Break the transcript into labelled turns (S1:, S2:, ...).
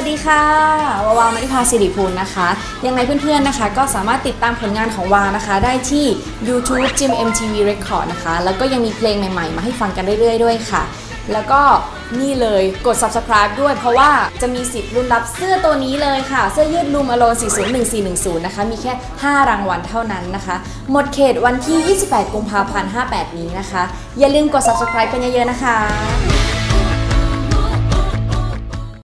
S1: ดีค่ะวาวมณิภาสิริภูลนะคะยังไงเพื่อนๆนะคะก็สามารถติดตามผลงานของวานะคะได้ที่ YouTube Gym MTV Record นะคะแล้วก็ยังมีเพลงใหม่ๆมาให้ฟังกันเรื่อยๆด้วยค่ะแล้วก็นี่เลยกด Subscribe ด้วยเพราะว่าจะมีสิทธิ์ลุ้นรับเสื้อตัวนี้เลยค่ะเสื้อยืดลูมอโลน401410นะคะมีแค่5รางวัลเท่านั้นนะคะหมดเขตวันที่28 กุมภาพันธ์ 58 นี้นะคะอย่าลืมกด Subscribe กันเยอะๆนะคะ